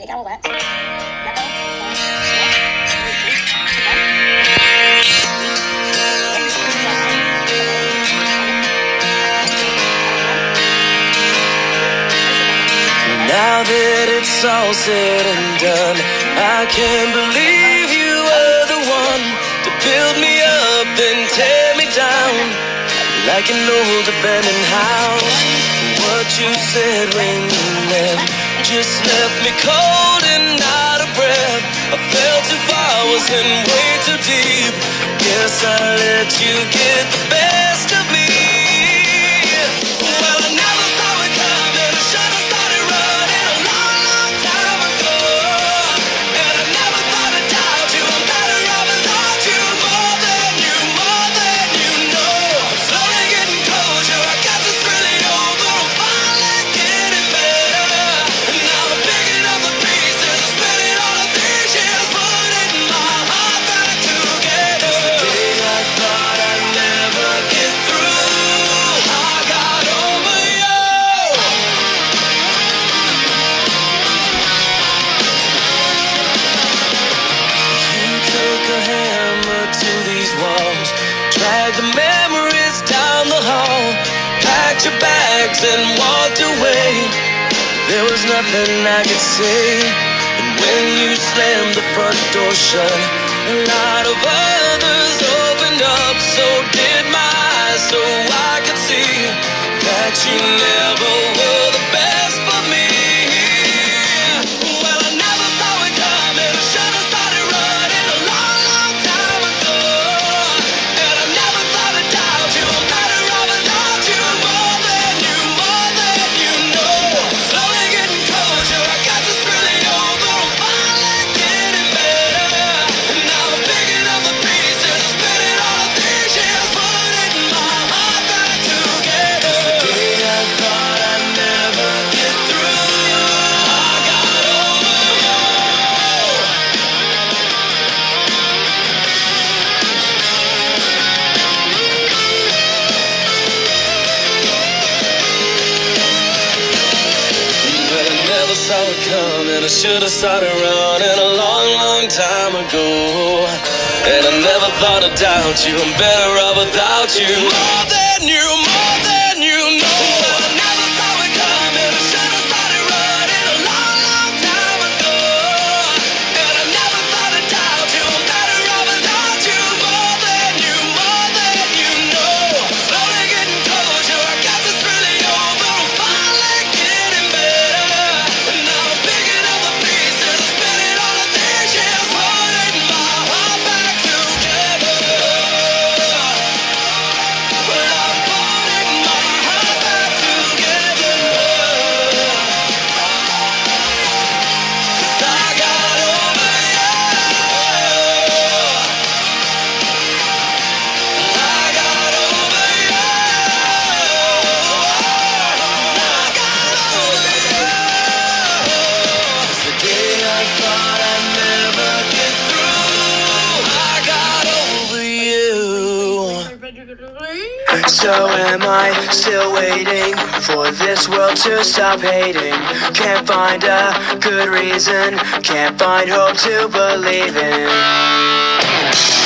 Pick our words. Now that it's all said and done, I can't believe you were the one to build me up and tear me down like an old abandoned house. What you said when you left just left me cold and out of breath. I fell too far, was in way too deep. Guess I let you get the best of me. Well, I never saw it coming. I should have started running a long, long time ago. And I never thought I'd doubt you. I'm better off without you. More than you know. I'm slowly getting closure. I guess it's really over. I'm finally getting better. And now I'm picking up the pieces. I'm spinning all of these years, putting my heart back together. It's the day I thought I'd never get through. I got over you. You took a hammer to these walls, dragged the memories down the hall, packed your bags and walked away. There was nothing I could say. And when you slammed the front door shut, a lot of others opened up. So did my eyes, so I could see that you never were the best for me. Well, I never saw it coming. I should have started running a long, long time ago. And I never thought I'd doubt you. I'm better off without you. More than you know. Slowly getting closure. I guess it's really over. I'm finally getting better. And now I'm picking up the pieces. I'm spinning all of these years, putting my heart back together. It's the day I thought I'd never get through. I got over you. But I never saw it coming. I should have started running a long, long time ago. And I never thought I'd doubt you. I'm better off without you. More than you know. But I never saw it coming. I should have started running a long, long time ago. And I never thought I'd doubt you. I'm better off without you. More than you know. Slowly getting closure. I guess it's really over. I'm finally getting better. And now I'm picking up the pieces. I'm spinning all of these years, putting my heart back together. Well, I'm putting my heart back together. 'Cause I got over you. I got over you. I got over you. It's the day I thought I'd never get through. I got over you. So am I still waiting for this world to stop hating? Can't find a good reason, can't find hope to believe in.